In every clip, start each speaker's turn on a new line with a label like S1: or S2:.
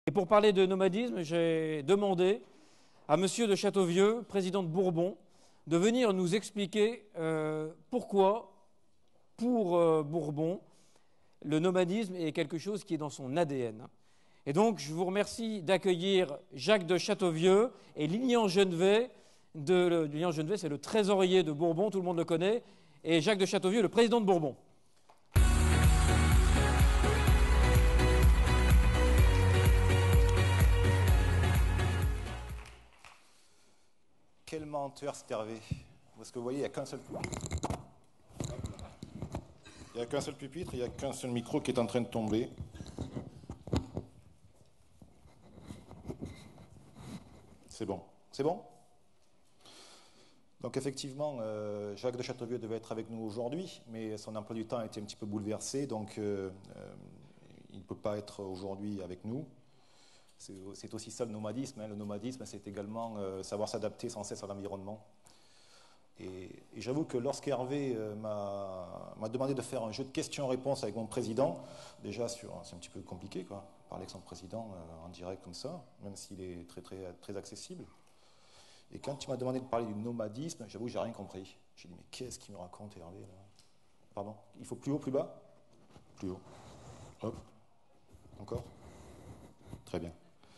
S1: Et pour parler de nomadisme, j'ai demandé à Monsieur de Châteauvieux, président de Bourbon, de venir nous expliquer pourquoi, pour Bourbon, le nomadisme est quelque chose qui est dans son ADN. Et donc, je vous remercie d'accueillir Jacques de Châteauvieux et Lilian Genevet. Lilian Genevet, c'est le trésorier de Bourbon, tout le monde le connaît, et Jacques de Châteauvieux, le président de Bourbon.
S2: Quel menteur, cet Hervé. Parce que vous voyez, il n'y a qu'un seul pupitre. Il n'y a qu'un seul pupitre, il n'y a qu'un seul micro qui est en train de tomber. C'est bon. C'est bon? Donc effectivement, Jacques de Châteauvieux devait être avec nous aujourd'hui, mais son emploi du temps a été un petit peu bouleversé, donc il ne peut pas être aujourd'hui avec nous. C'est aussi ça le nomadisme. Hein. Le nomadisme, c'est également savoir s'adapter sans cesse à l'environnement. Et j'avoue que lorsqu'Hervé m'a demandé de faire un jeu de questions-réponses avec mon président, déjà c'est un petit peu compliqué, quoi, parler avec son président en direct comme ça, même s'il est très accessible. Et quand il m'a demandé de parler du nomadisme, j'avoue que j'ai rien compris. J'ai dit, mais qu'est-ce qu'il me raconte, Hervé là? Pardon, il faut plus haut, plus bas? Plus haut. Hop. Encore? Très bien.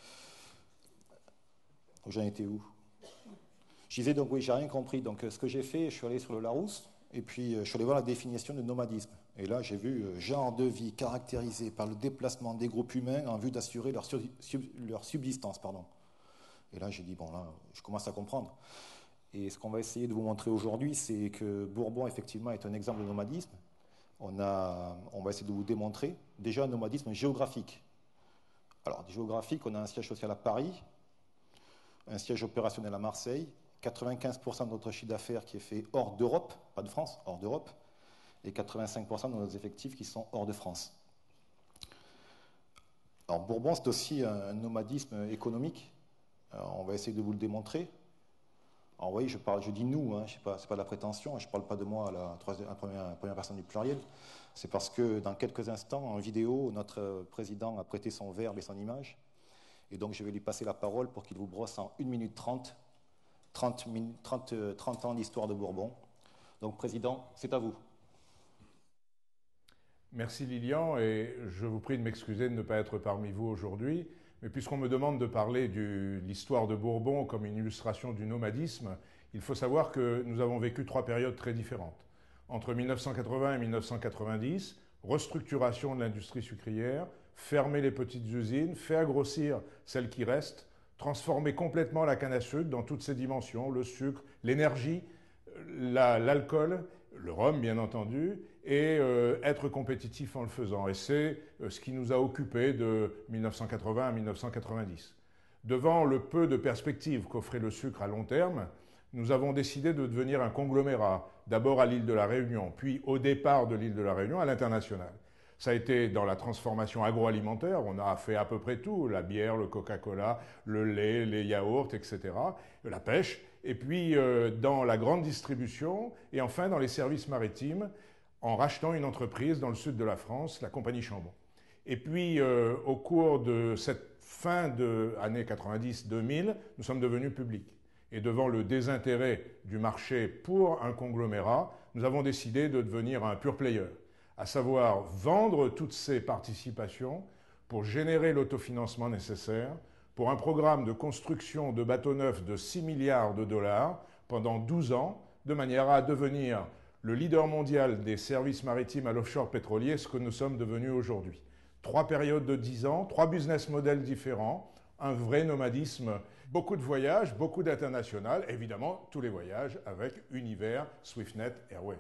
S2: J'en étais où? Je disais donc oui, j'ai rien compris. Donc ce que j'ai fait, je suis allé sur le Larousse et puis je suis allé voir la définition de nomadisme. Et là, j'ai vu genre de vie caractérisé par le déplacement des groupes humains en vue d'assurer leur subsistance. Pardon. Et là, j'ai dit bon là, je commence à comprendre. Et ce qu'on va essayer de vous montrer aujourd'hui, c'est que Bourbon effectivement est un exemple de nomadisme. On va essayer de vous démontrer déjà un nomadisme géographique. Alors géographique, on a un siège social à Paris, un siège opérationnel à Marseille, 95% de notre chiffre d'affaires qui est fait hors d'Europe, pas de France, hors d'Europe, et 85% de nos effectifs qui sont hors de France. Alors Bourbon, c'est aussi un nomadisme économique. Alors, on va essayer de vous le démontrer. Alors vous voyez, je dis nous, hein, c'est pas de la prétention, je ne parle pas de moi à la première personne du pluriel. C'est parce que dans quelques instants, en vidéo, notre président a prêté son verbe et son image. Et donc, je vais lui passer la parole pour qu'il vous brosse en 1 minute 30 ans d'histoire de Bourbon. Donc, Président, c'est à vous.
S3: Merci Lilian, et je vous prie de m'excuser de ne pas être parmi vous aujourd'hui. Mais puisqu'on me demande de parler de l'histoire de Bourbon comme une illustration du nomadisme, il faut savoir que nous avons vécu 3 périodes très différentes. Entre 1980 et 1990, restructuration de l'industrie sucrière, fermer les petites usines, faire grossir celles qui restent, transformer complètement la canne à sucre dans toutes ses dimensions, le sucre, l'énergie, l'alcool, le rhum bien entendu, et être compétitif en le faisant. Et c'est ce qui nous a occupés de 1980 à 1990. Devant le peu de perspectives qu'offrait le sucre à long terme, nous avons décidé de devenir un conglomérat, d'abord à l'île de la Réunion, puis au départ de l'île de la Réunion à l'international. Ça a été dans la transformation agroalimentaire, on a fait à peu près tout, la bière, le Coca-Cola, le lait, les yaourts, etc., la pêche, et puis dans la grande distribution, et enfin dans les services maritimes, en rachetant une entreprise dans le sud de la France, la compagnie Chambon. Et puis au cours de cette fin de années 90-2000, nous sommes devenus publics. Et devant le désintérêt du marché pour un conglomérat, nous avons décidé de devenir un pure player, à savoir vendre toutes ces participations pour générer l'autofinancement nécessaire pour un programme de construction de bateaux neufs de 6 milliards de dollars pendant 12 ans, de manière à devenir le leader mondial des services maritimes à l'offshore pétrolier, ce que nous sommes devenus aujourd'hui. 3 périodes de 10 ans, 3 business models différents, un vrai nomadisme, beaucoup de voyages, beaucoup d'international, évidemment tous les voyages avec Univers, Swiftnet, Airways.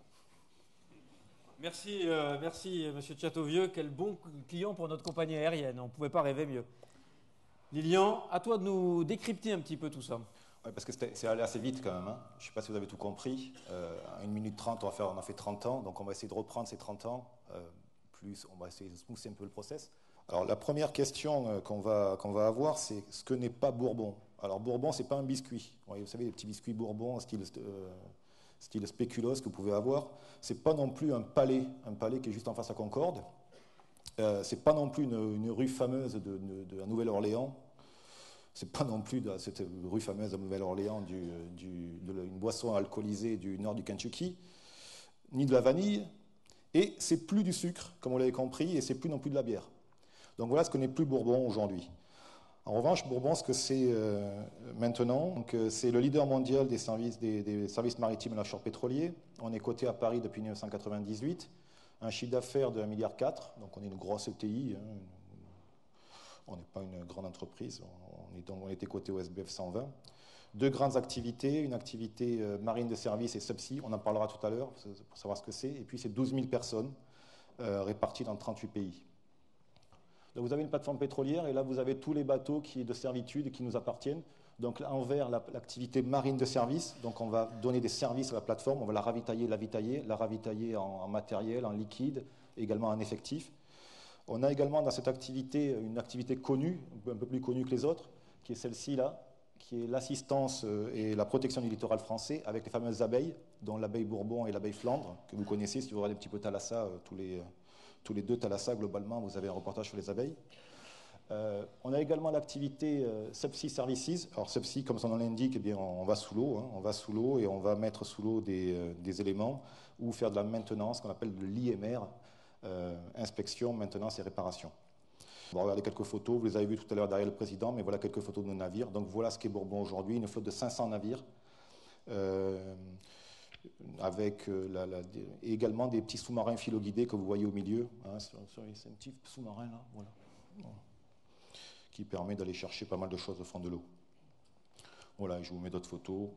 S1: Merci, Monsieur de Châteauvieux. Quel bon client pour notre compagnie aérienne. On ne pouvait pas rêver mieux. Lilian, à toi de nous décrypter un petit peu tout ça.
S2: Oui, parce que c'est allé assez vite quand même. Hein. Je ne sais pas si vous avez tout compris. En 1 minute 30, on a fait 30 ans. Donc on va essayer de reprendre ces 30 ans. On va essayer de smousser un peu le process. Alors la première question qu'on va avoir, c'est ce que n'est pas Bourbon. Alors Bourbon, ce n'est pas un biscuit. Vous savez, les petits biscuits Bourbon, style spéculoos que vous pouvez avoir. Ce n'est pas non plus un palais qui est juste en face à Concorde. C'est pas non plus une rue fameuse de la Nouvelle-Orléans. C'est pas non plus cette rue fameuse de Nouvelle-Orléans une boisson alcoolisée du nord du Kentucky, ni de la vanille. Et c'est plus du sucre, comme vous l'avez compris, et c'est plus non plus de la bière. Donc voilà ce que n'est plus Bourbon aujourd'hui. En revanche, Bourbon, ce que c'est maintenant, c'est le leader mondial des services maritimes et offshore pétrolier. On est coté à Paris depuis 1998, un chiffre d'affaires de 1,4 milliard, donc on est une grosse ETI, hein. On n'est pas une grande entreprise, on était coté au SBF 120. Deux grandes activités, une activité marine de service et subsea, on en parlera tout à l'heure pour savoir ce que c'est, et puis c'est 12 000 personnes réparties dans 38 pays. Donc vous avez une plateforme pétrolière et là vous avez tous les bateaux de servitude qui nous appartiennent. Donc là, envers l'activité marine de service, donc on va donner des services à la plateforme, on va la ravitailler, la ravitailler en matériel, en liquide, également en effectif. On a également dans cette activité une activité connue, un peu plus connue que les autres, qui est celle-ci là, qui est l'assistance et la protection du littoral français avec les fameuses abeilles, dont l'abeille Bourbon et l'abeille Flandre, que vous connaissez si vous regardez un petit peu Thalassa, tous les deux Thalassa, globalement, vous avez un reportage sur les abeilles. On a également l'activité Subsea Services. Alors Subsea, comme son nom l'indique, eh bien, on va sous l'eau, hein, on va sous l'eau et on va mettre sous l'eau des éléments ou faire de la maintenance, qu'on appelle de l'IMR, inspection, maintenance et réparation. Bon, regardez quelques photos, vous les avez vues tout à l'heure derrière le président, mais voilà quelques photos de nos navires. Donc voilà ce qu'est Bourbon aujourd'hui, une flotte de 500 navires, avec également des petits sous-marins filoguidés que vous voyez au milieu. Hein, c'est un petit sous-marin là, voilà, qui permet d'aller chercher pas mal de choses au fond de l'eau. Voilà, je vous mets d'autres photos.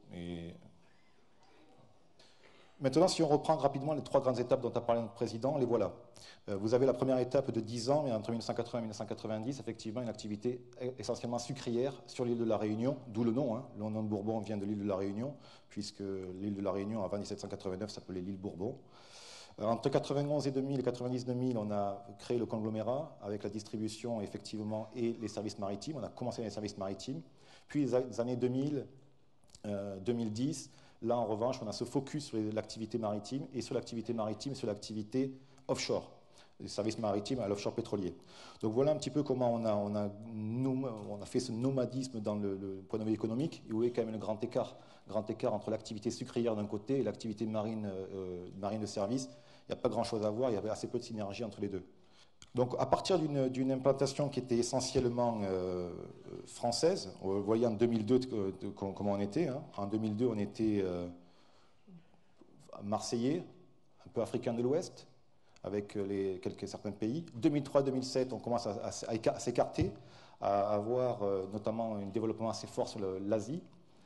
S2: Maintenant, si on reprend rapidement les trois grandes étapes dont a parlé notre président, les voilà. Vous avez la première étape de 10 ans, mais entre 1980 et 1990, effectivement, une activité essentiellement sucrière sur l'île de la Réunion, d'où le nom. Hein. Le nom de Bourbon vient de l'île de la Réunion, puisque l'île de la Réunion, avant 1789, s'appelait l'île Bourbon. Entre 91 et 2000 et 90-2000, on a créé le conglomérat avec la distribution, effectivement, et les services maritimes. On a commencé les services maritimes. Puis les années 2000, 2010, là, en revanche, on a ce focus sur l'activité maritime et sur l'activité maritime, sur l'activité offshore, les services maritimes à l'offshore pétrolier. Donc voilà un petit peu comment on a fait ce nomadisme dans le point de vue économique. Et où est quand même le grand écart entre l'activité sucrière d'un côté et l'activité marine de service. Il n'y a pas grand-chose à voir, il y avait assez peu de synergie entre les deux. Donc à partir d'une implantation qui était essentiellement française, vous voyez en 2002 comment on était. Hein. En 2002, on était marseillais, un peu africain de l'Ouest, avec certains pays. 2003-2007, on commence à s'écarter, à avoir notamment un développement assez fort sur l'Asie.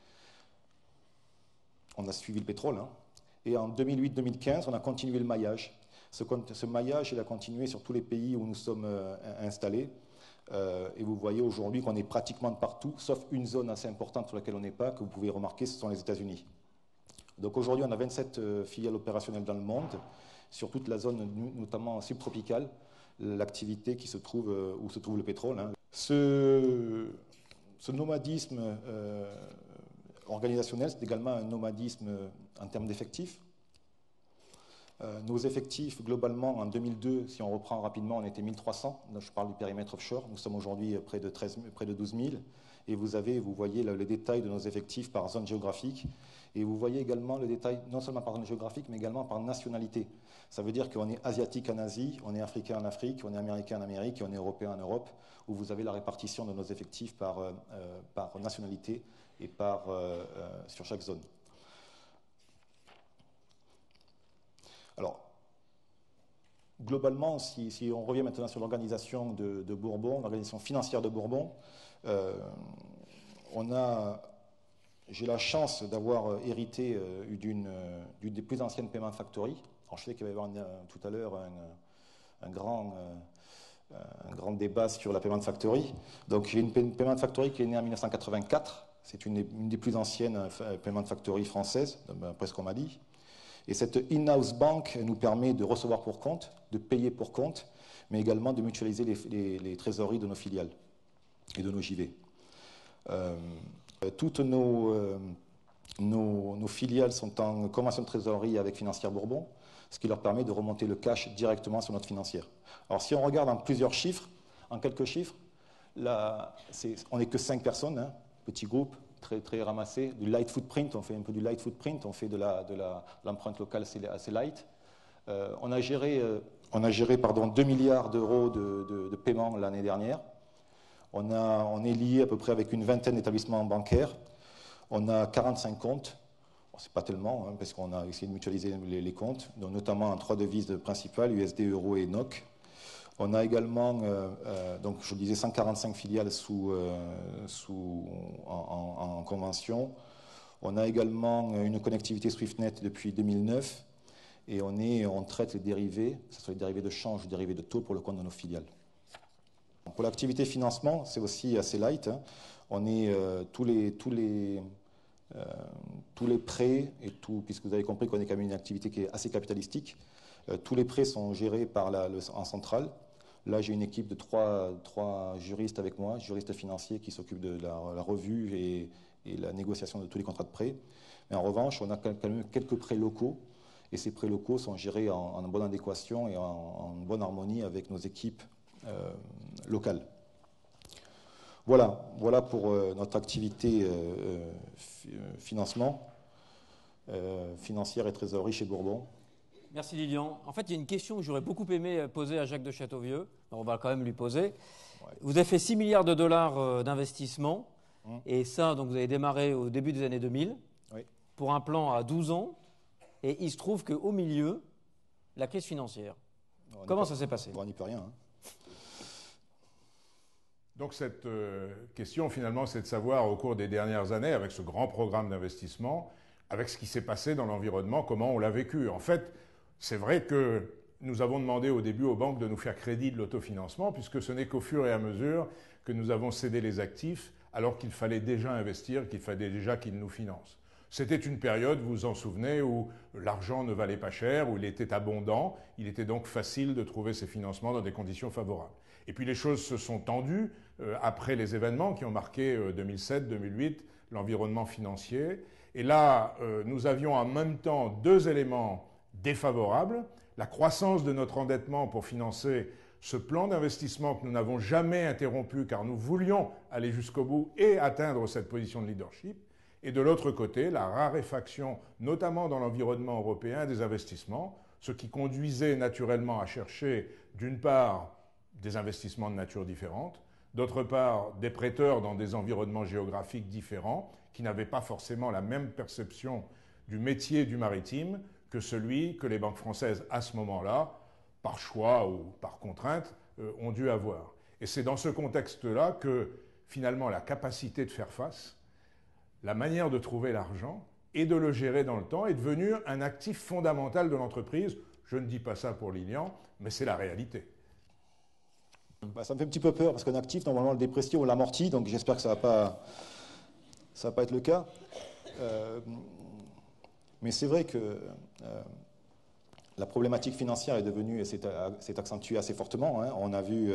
S2: On a suivi le pétrole. Hein. Et en 2008-2015, on a continué le maillage. Ce maillage, il a continué sur tous les pays où nous sommes installés. Et vous voyez aujourd'hui qu'on est pratiquement de partout, sauf une zone assez importante sur laquelle on n'est pas, que vous pouvez remarquer, ce sont les États-Unis. Donc aujourd'hui, on a 27 filiales opérationnelles dans le monde, sur toute la zone, notamment subtropicale, l'activité qui se trouve où se trouve le pétrole. Hein. Ce nomadisme organisationnel, c'est également un nomadisme en termes d'effectifs. Nos effectifs, globalement, en 2002, si on reprend rapidement, on était 1300. Là, je parle du périmètre offshore. Nous sommes aujourd'hui près de 12 000. Et vous voyez le détail de nos effectifs par zone géographique. Et vous voyez également le détail, non seulement par zone géographique, mais également par nationalité. Ça veut dire qu'on est asiatique en Asie, on est africain en Afrique, on est américain en Amérique et on est européen en Europe, où vous avez la répartition de nos effectifs par nationalité et sur chaque zone. Alors, globalement, si on revient maintenant sur l'organisation de Bourbon, l'organisation financière de Bourbon, j'ai la chance d'avoir hérité d'une des plus anciennes Payment Factory. Alors, je sais qu'il va y avoir tout à l'heure un grand débat sur la Payment Factory. Donc, j'ai une Payment Factory qui est née en 1984. C'est une des plus anciennes Payment Factory françaises, d'après ce qu'on m'a dit. Et cette in-house bank nous permet de recevoir pour compte, de payer pour compte, mais également de mutualiser les trésoreries de nos filiales et de nos JV. Toutes nos filiales sont en convention de trésorerie avec Financière Bourbon. ce qui leur permet de remonter le cash directement sur notre financière. Alors si on regarde en plusieurs chiffres, en quelques chiffres, là, on n'est que 5 personnes, hein, petit groupe, très, très ramassé, du light footprint, on fait un peu du light footprint, on fait de l'empreinte locale assez light. On a géré 2 milliards d'euros de paiement l'année dernière. On est lié à peu près avec une vingtaine d'établissements bancaires. On a 45 comptes. Bon, ce n'est pas tellement, hein, parce qu'on a essayé de mutualiser les comptes, donc notamment en 3 devises principales, USD, Euro et NOK. On a également, donc je disais, 145 filiales en convention. On a également une connectivité SwiftNet depuis 2009 et on traite les dérivés, que ce soit les dérivés de change ou les dérivés de taux pour le compte de nos filiales. Pour l'activité financement, c'est aussi assez light, hein. On est tous les prêts et tout, puisque vous avez compris qu'on est quand même une activité qui est assez capitalistique. Tous les prêts sont gérés en centrale. Là, j'ai une équipe de 3 juristes avec moi, juristes financiers qui s'occupent de la revue et la négociation de tous les contrats de prêt. Mais en revanche, on a quand même quelques prêts locaux, et ces prêts locaux sont gérés en bonne adéquation et en bonne harmonie avec nos équipes locales. Voilà pour notre activité financement, financière et trésorerie chez Bourbon.
S1: Merci Lilian. En fait, il y a une question que j'aurais beaucoup aimé poser à Jacques de Châteauvieux. Alors, on va quand même lui poser. Ouais. Vous avez fait 6 milliards de dollars d'investissement. Et ça, donc, vous avez démarré au début des années 2000 pour un plan à 12 ans. Et il se trouve qu'au milieu, la crise financière. Comment ça s'est passé?
S2: On n'y peut rien. Hein.
S3: Donc cette question, finalement, c'est de savoir, au cours des dernières années, avec ce grand programme d'investissement, avec ce qui s'est passé dans l'environnement, comment on l'a vécu. En fait, c'est vrai que nous avons demandé au début aux banques de nous faire crédit de l'autofinancement, puisque ce n'est qu'au fur et à mesure que nous avons cédé les actifs, alors qu'il fallait déjà investir, qu'il fallait déjà qu'ils nous financent. C'était une période, vous vous en souvenez, où l'argent ne valait pas cher, où il était abondant, il était donc facile de trouver ces financements dans des conditions favorables. Et puis les choses se sont tendues après les événements qui ont marqué 2007-2008, l'environnement financier. Et là, nous avions en même temps 2 éléments défavorables. La croissance de notre endettement pour financer ce plan d'investissement que nous n'avons jamais interrompu car nous voulions aller jusqu'au bout et atteindre cette position de leadership. Et de l'autre côté, la raréfaction, notamment dans l'environnement européen, des investissements, ce qui conduisait naturellement à chercher, d'une part, des investissements de nature différente, d'autre part, des prêteurs dans des environnements géographiques différents, qui n'avaient pas forcément la même perception du métier du maritime que celui que les banques françaises, à ce moment-là, par choix ou par contrainte, ont dû avoir. Et c'est dans ce contexte-là que, finalement, la capacité de faire face, la manière de trouver l'argent et de le gérer dans le temps est devenue un actif fondamental de l'entreprise. Je ne dis pas ça pour Lilian, mais c'est la réalité.
S2: Ça me fait un petit peu peur, parce qu'un actif, normalement, le déprécie, on l'amortit, donc j'espère que ça va pas être le cas. Mais c'est vrai que la problématique financière est devenue, et s'est accentuée assez fortement. Hein. On a vu,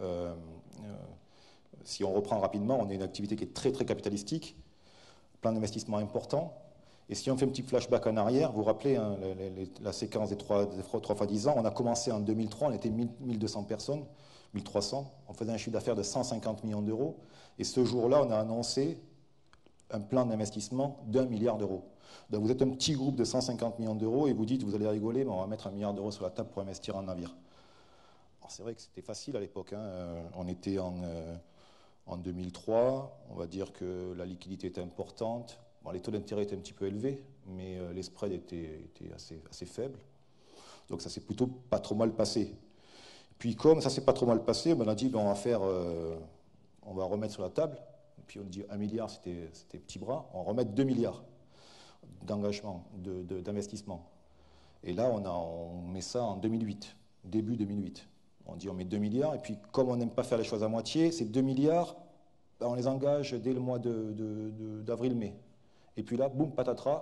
S2: si on reprend rapidement, on a une activité qui est très, très capitalistique, plein d'investissements importants. Et si on fait un petit flashback en arrière, vous vous rappelez hein, la séquence des 3 fois 10 ans, on a commencé en 2003, on était 1200 personnes, 1300, on faisait un chiffre d'affaires de 150 millions d'euros. Et ce jour-là, on a annoncé un plan d'investissement d'1 milliard d'euros. Donc vous êtes un petit groupe de 150 millions d'euros et vous dites, vous allez rigoler, mais on va mettre 1 milliard d'euros sur la table pour investir en navire. Alors c'est vrai que c'était facile à l'époque. Hein. On était en 2003, on va dire que la liquidité était importante. Bon, les taux d'intérêt étaient un petit peu élevés, mais les spreads étaient assez faibles. Donc ça s'est plutôt pas trop mal passé. Puis comme ça s'est pas trop mal passé, on a dit ben, on va remettre sur la table. Puis on dit 1 milliard, c'était petit bras. On va remettre 2 milliards d'engagement, d'investissement. Et là, on met ça en 2008, début 2008. On dit on met 2 milliards, et puis comme on n'aime pas faire les choses à moitié, ces 2 milliards, ben, on les engage dès le mois d'avril-mai. Et puis là, boum, patatras,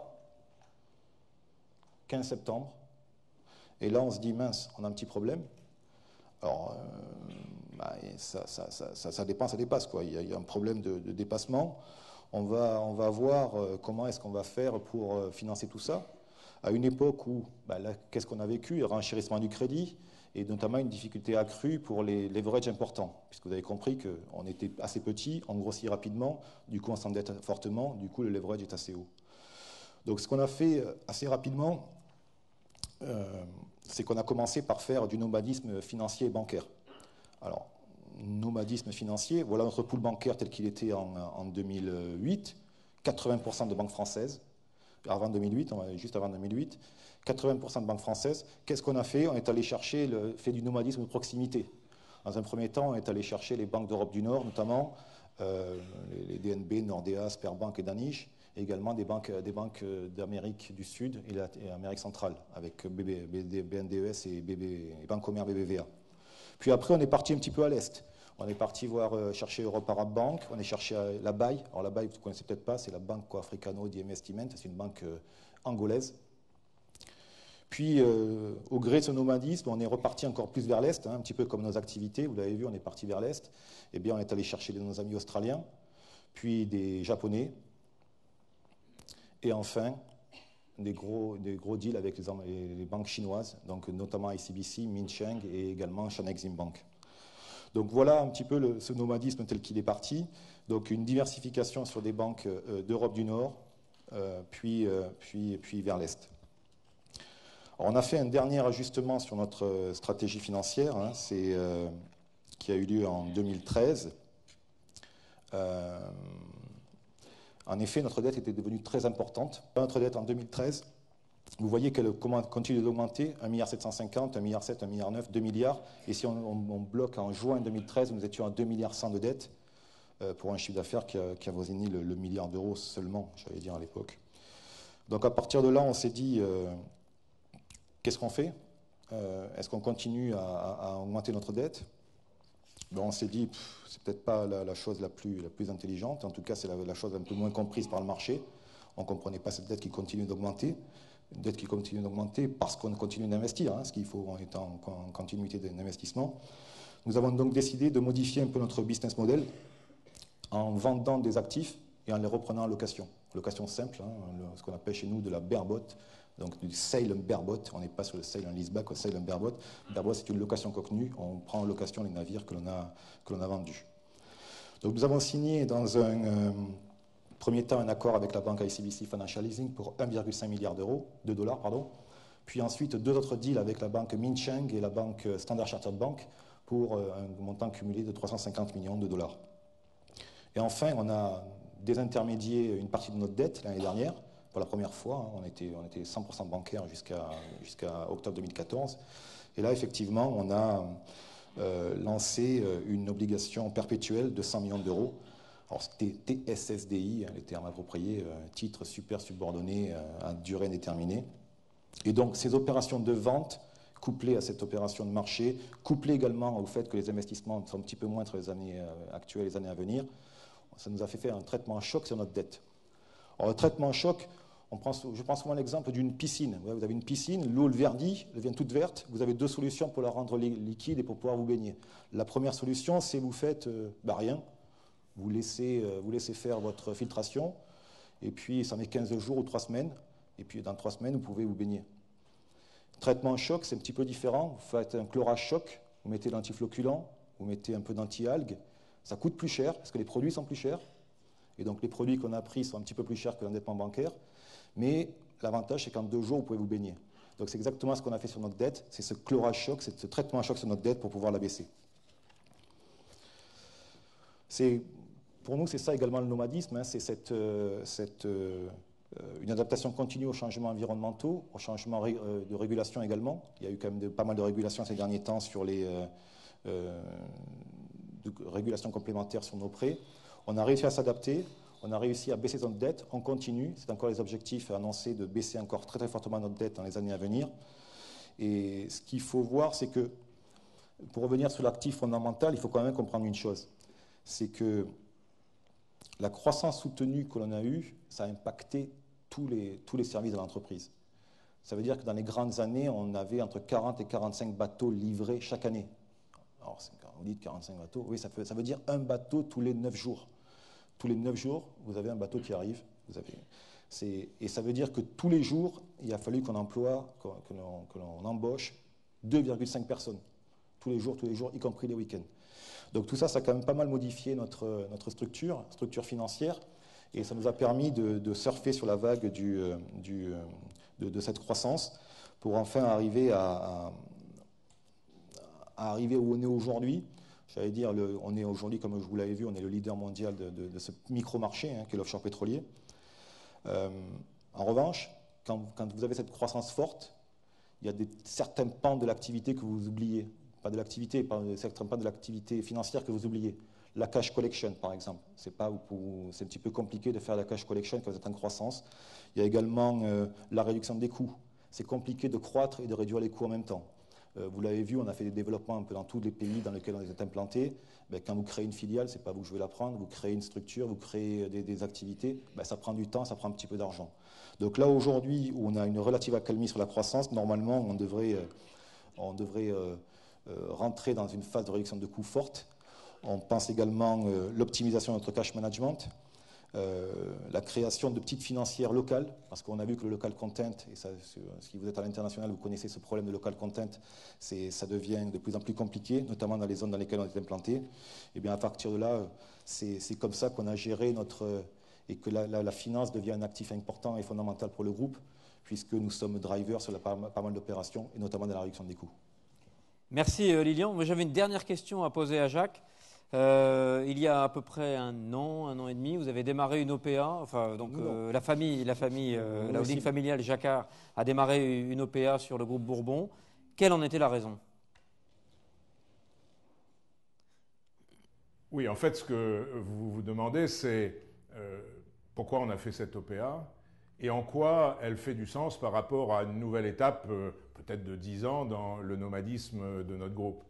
S2: 15 septembre. Et là, on se dit, mince, on a un petit problème. Alors, ça dépasse, quoi. Il y a un problème de dépassement. On va voir comment est-ce qu'on va faire pour financer tout ça. à une époque où, qu'est-ce qu'on a vécu? Un renchérissement du crédit et notamment une difficulté accrue pour les leverages importants, puisque vous avez compris qu'on était assez petit, on grossit rapidement, du coup on s'endette fortement, du coup le leverage est assez haut. Donc ce qu'on a fait assez rapidement, c'est qu'on a commencé par faire du nomadisme financier et bancaire. Alors, nomadisme financier, voilà notre pool bancaire tel qu'il était en 2008, 80% de banques françaises, avant 2008, juste avant 2008, 80% de banques françaises. Qu'est-ce qu'on a fait? On est allé chercher fait du nomadisme de proximité. Dans un premier temps, on est allé chercher les banques d'Europe du Nord, notamment les DNB, Nordea, Sberbank et Danish, et également des banques d'Amérique du Sud et Amérique centrale, avec BNDES et Bancomer BBVA. Puis après, on est parti un petit peu à l'est. On est parti chercher Europe Arab Bank, on est cherché la BAI. Alors la BAI, vous ne connaissez peut-être pas, c'est la Banco Africano di Investimento, c'est une banque angolaise. Puis, au gré de ce nomadisme, on est reparti encore plus vers l'est, un petit peu comme nos activités, vous l'avez vu, on est parti vers l'est. Eh bien, on est allé chercher nos amis australiens, puis des Japonais, et enfin, des gros deals avec les banques chinoises, donc notamment ICBC, Minsheng et également China Exim Bank. Donc voilà un petit peu ce nomadisme tel qu'il est parti. Donc une diversification sur des banques d'Europe du Nord, puis vers l'Est. On a fait un dernier ajustement sur notre stratégie financière, qui a eu lieu en 2013. En effet, notre dette était devenue très importante. Notre dette en 2013, vous voyez qu'elle continue d'augmenter, 1,750 milliard, 1,7 milliard, 1,9 milliard, 2 milliards. Et si on bloque en juin 2013, nous étions à 2,1 milliards de dette pour un chiffre d'affaires qui avoisinait le milliard d'euros seulement, j'allais dire à l'époque. Donc à partir de là, on s'est dit, qu'est-ce qu'on fait? Est-ce qu'on continue à augmenter notre dette? On s'est dit, c'est peut-être pas la chose la plus intelligente, en tout cas c'est la chose un peu moins comprise par le marché. On ne comprenait pas cette dette qui continue d'augmenter. Une dette qui continue d'augmenter parce qu'on continue d'investir, ce qu'il faut en étant en continuité d'investissement. Nous avons donc décidé de modifier un peu notre business model en vendant des actifs et en les reprenant en location. Location simple, ce qu'on appelle chez nous de la bareboat, donc du sale and bareboat. On n'est pas sur le sale and leaseback, au sale and bareboat. Bareboat, c'est une location coque-nue. On prend en location les navires que l'on a vendus. Donc nous avons signé dans un premier temps un accord avec la banque ICBC Financial Leasing pour 1,5 milliard de dollars. Puis ensuite deux autres deals avec la banque Minsheng et la banque Standard Chartered Bank pour un montant cumulé de 350 millions de dollars. Et enfin, on a désintermédié une partie de notre dette l'année dernière. Pour la première fois, on était 100% bancaire jusqu'à octobre 2014. Et là, effectivement, on a lancé une obligation perpétuelle de 100 millions d'euros. Alors, c'était TSSDI, les termes appropriés, titre super subordonné à durée indéterminée. Et donc, ces opérations de vente, couplées à cette opération de marché, couplées également au fait que les investissements sont un petit peu moins entre les années actuelles et les années à venir, ça nous a fait faire un traitement à choc sur notre dette. Alors, le traitement à choc, je prends souvent l'exemple d'une piscine. Vous avez une piscine, l'eau le verdit, elle devient toute verte. Vous avez deux solutions pour la rendre liquide et pour pouvoir vous baigner. La première solution, c'est vous faites rien. Vous laissez faire votre filtration, et puis ça met 15 jours ou 3 semaines, et puis dans 3 semaines, vous pouvez vous baigner. Traitement choc, c'est un petit peu différent. Vous faites un chlorage choc, vous mettez l'antifloculant, vous mettez un peu d'anti-algues. Ça coûte plus cher, parce que les produits sont plus chers. Et donc les produits qu'on a pris sont un petit peu plus chers que l'endettement bancaire. Mais l'avantage, c'est qu'en 2 jours, vous pouvez vous baigner. Donc c'est exactement ce qu'on a fait sur notre dette, c'est ce chlorage choc, c'est ce traitement à choc sur notre dette pour pouvoir la baisser. Pour nous, c'est ça également le nomadisme, c'est une adaptation continue aux changements environnementaux, aux changements de régulation également. Il y a eu quand même pas mal de régulations ces derniers temps sur les régulations complémentaires sur nos prêts. On a réussi à s'adapter, on a réussi à baisser notre dette, on continue, c'est encore les objectifs annoncés de baisser encore très très fortement notre dette dans les années à venir. Et ce qu'il faut voir, c'est que, pour revenir sur l'actif fondamental, il faut quand même comprendre une chose, c'est que la croissance soutenue que l'on a eue, ça a impacté tous les services de l'entreprise. Ça veut dire que dans les grandes années, on avait entre 40 et 45 bateaux livrés chaque année. Alors, quand vous dites 45 bateaux, oui, ça veut dire un bateau tous les 9 jours. Tous les 9 jours, vous avez un bateau qui arrive. Et ça veut dire que tous les jours, il a fallu qu'on emploie, que l'on embauche 2,5 personnes. Tous les jours, y compris les week-ends. Donc tout ça, ça a quand même pas mal modifié notre structure financière, et ça nous a permis de surfer sur la vague de cette croissance pour enfin arriver à arriver où on est aujourd'hui. J'allais dire, on est aujourd'hui, comme je vous l'avais vu, on est le leader mondial de ce micro-marché qui est l'offshore pétrolier. En revanche, quand vous avez cette croissance forte, il y a certains pans de l'activité que vous oubliez. Pas de l'activité, certains pans de l'activité financière que vous oubliez. La cash collection, par exemple. C'est un petit peu compliqué de faire la cash collection quand vous êtes en croissance. Il y a également la réduction des coûts. C'est compliqué de croître et de réduire les coûts en même temps. Vous l'avez vu, on a fait des développements un peu dans tous les pays dans lesquels on est implanté. Quand vous créez une filiale, ce n'est pas vous que je vais la prendre. Vous créez une structure, vous créez des activités. Ça prend du temps, ça prend un petit peu d'argent. Donc là, aujourd'hui, où on a une relative accalmie sur la croissance, normalement, on devrait rentrer dans une phase de réduction de coûts forte. On pense également l'optimisation de notre cash management, la création de petites financières locales, parce qu'on a vu que le local content, et ça, si vous êtes à l'international, vous connaissez ce problème de local content, ça devient de plus en plus compliqué, notamment dans les zones dans lesquelles on est implanté. Et bien à partir de là, c'est comme ça qu'on a géré et que la finance devient un actif important et fondamental pour le groupe, puisque nous sommes drivers sur pas mal d'opérations, et notamment dans la réduction des coûts.
S1: Merci Lilian. Moi, j'avais une dernière question à poser à Jacques. Il y a à peu près un an et demi, vous avez démarré une OPA. Enfin, donc la holding familiale Jacquard a démarré une OPA sur le groupe Bourbon. Quelle en était la raison?
S3: Oui, en fait, ce que vous vous demandez, c'est pourquoi on a fait cette OPA et en quoi elle fait du sens par rapport à une nouvelle étape, peut-être de 10 ans, dans le nomadisme de notre groupe.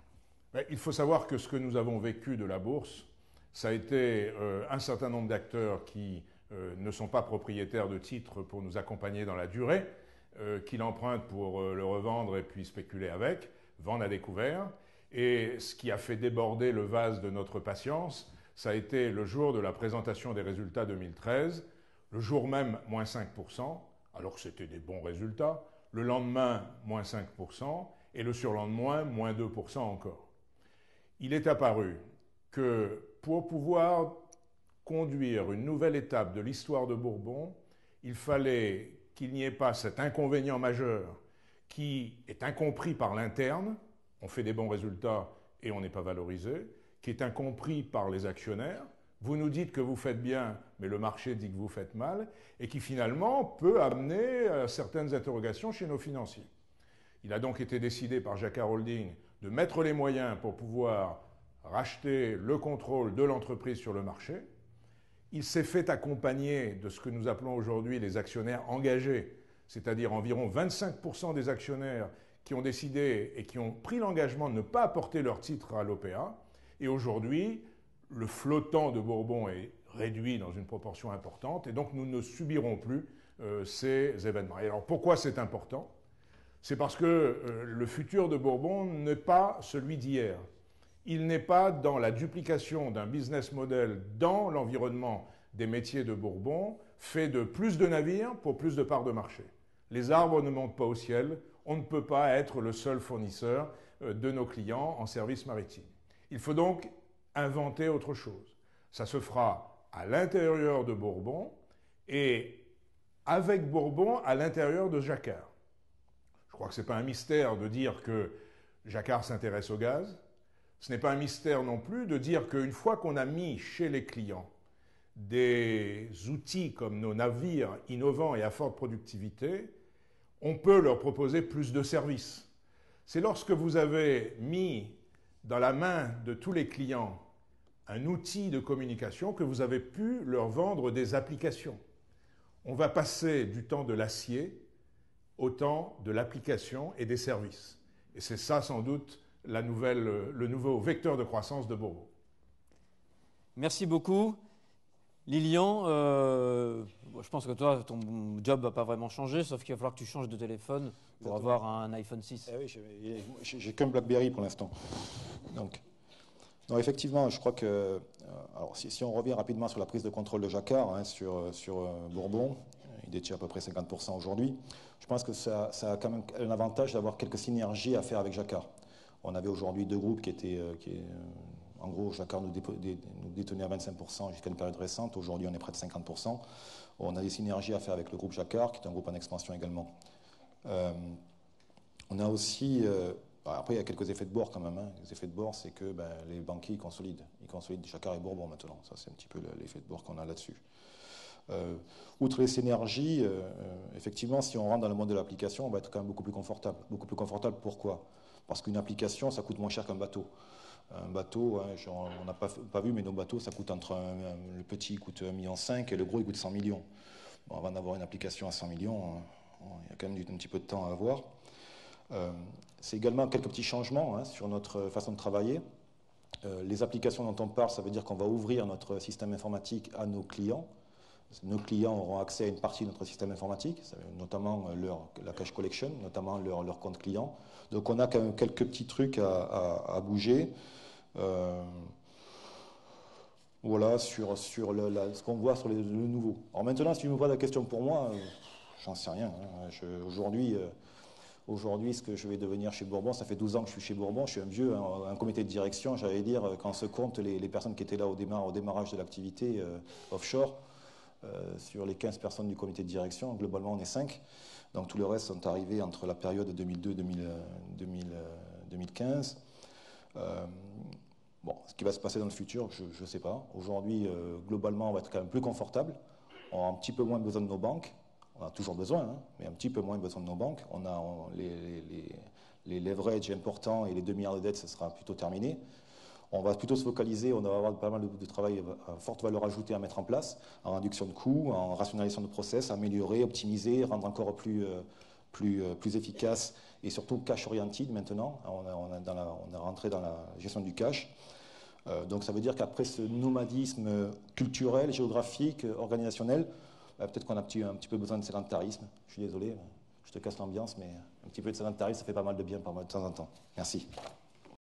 S3: Il faut savoir que ce que nous avons vécu de la bourse, ça a été un certain nombre d'acteurs qui ne sont pas propriétaires de titres pour nous accompagner dans la durée, qui l'empruntent pour le revendre et puis spéculer avec, vendre à découvert. Et ce qui a fait déborder le vase de notre patience, ça a été le jour de la présentation des résultats 2013, le jour même, moins 5%, alors que c'était des bons résultats, le lendemain, moins 5%, et le surlendemain, moins 2% encore. Il est apparu que pour pouvoir conduire une nouvelle étape de l'histoire de Bourbon, il fallait qu'il n'y ait pas cet inconvénient majeur qui est incompris par l'interne, on fait des bons résultats et on n'est pas valorisé, qui est incompris par les actionnaires, vous nous dites que vous faites bien, mais le marché dit que vous faites mal, et qui finalement peut amener certaines interrogations chez nos financiers. Il a donc été décidé par Jacquard Holding de mettre les moyens pour pouvoir racheter le contrôle de l'entreprise sur le marché. Il s'est fait accompagner de ce que nous appelons aujourd'hui les actionnaires engagés, c'est-à-dire environ 25% des actionnaires qui ont décidé et qui ont pris l'engagement de ne pas apporter leur titre à l'OPA. Et aujourd'hui, le flottant de Bourbon est réduit dans une proportion importante et donc nous ne subirons plus ces événements. Et alors pourquoi c'est important ? C'est parce que le futur de Bourbon n'est pas celui d'hier. Il n'est pas dans la duplication d'un business model dans l'environnement des métiers de Bourbon, fait de plus de navires pour plus de parts de marché. Les arbres ne montent pas au ciel, on ne peut pas être le seul fournisseur de nos clients en service maritime. Il faut donc inventer autre chose. Ça se fera à l'intérieur de Bourbon et avec Bourbon à l'intérieur de Jacquard. Je crois que ce n'est pas un mystère de dire que Jacquard s'intéresse au gaz. Ce n'est pas un mystère non plus de dire qu'une fois qu'on a mis chez les clients des outils comme nos navires innovants et à forte productivité, on peut leur proposer plus de services. C'est lorsque vous avez mis dans la main de tous les clients un outil de communication que vous avez pu leur vendre des applications. On va passer du temps de l'acier au temps de l'application et des services. Et c'est ça sans doute le nouveau vecteur de croissance de Bourbon.
S1: Merci beaucoup. Lilian, je pense que toi, ton job ne va pas vraiment changer, sauf qu'il va falloir que tu changes de téléphone pour avoir un iPhone 6.
S2: Eh oui, j'ai qu'un BlackBerry pour l'instant. Donc, non, effectivement, je crois que... alors, si on revient rapidement sur la prise de contrôle de Jacquard, sur Bourbon, il détient à peu près 50% aujourd'hui. Je pense que ça a quand même un avantage d'avoir quelques synergies à faire avec Jacquard. On avait aujourd'hui deux groupes en gros, Jacquard nous détenait à 25% jusqu'à une période récente. Aujourd'hui, on est près de 50%. On a des synergies à faire avec le groupe Jacquard, qui est un groupe en expansion également. On a aussi... après, il y a quelques effets de bord quand même. Hein. Les effets de bord, c'est que les banquiers, ils consolident. Ils consolident Jacquard et Bourbon maintenant. Ça, c'est un petit peu l'effet de bord qu'on a là-dessus. Outre les synergies, effectivement, si on rentre dans le monde de l'application, on va être quand même beaucoup plus confortable. Beaucoup plus confortable, pourquoi? Parce qu'une application, ça coûte moins cher qu'un bateau. Un bateau, hein, on n'a pas vu, mais nos bateaux, ça coûte le petit coûte 1,5 million et le gros, il coûte 100 millions. Bon, avant d'avoir une application à 100 millions, il y a quand même un petit peu de temps à avoir. C'est également quelques petits changements sur notre façon de travailler. Les applications dont on parle, ça veut dire qu'on va ouvrir notre système informatique à nos clients. Nos clients auront accès à une partie de notre système informatique, notamment la cash collection, notamment leur compte client. Donc on a quand même quelques petits trucs à bouger. Voilà, sur ce qu'on voit sur le nouveau. Alors maintenant, si tu me poses la question pour moi, j'en sais rien. Hein. Aujourd'hui, ce que je vais devenir chez Bourbon, ça fait 12 ans que je suis chez Bourbon, je suis un vieux, un comité de direction, j'allais dire, quand on se compte les personnes qui étaient là au démarrage de l'activité offshore, sur les 15 personnes du comité de direction, globalement on est 5. Donc tout le reste sont arrivés entre la période 2002-2015. Bon, ce qui va se passer dans le futur, je ne sais pas. Aujourd'hui, globalement, on va être quand même plus confortable. On a un petit peu moins besoin de nos banques. On a toujours besoin, hein, mais un petit peu moins besoin de nos banques. Les leverages importants et les 2 milliards de dettes, ce sera plutôt terminé. On va plutôt se focaliser, on va avoir pas mal de travail à forte valeur ajoutée à mettre en place, en réduction de coûts, en rationalisation de process, améliorer, optimiser, rendre encore plus efficace et surtout cash-oriented maintenant. On est rentré dans la gestion du cash. Donc ça veut dire qu'après ce nomadisme culturel, géographique, organisationnel, peut-être qu'on a un petit peu besoin de sédentarisme. Je suis désolé, je te casse l'ambiance, mais un petit peu de sédentarisme, ça fait pas mal de bien de temps en temps. Merci.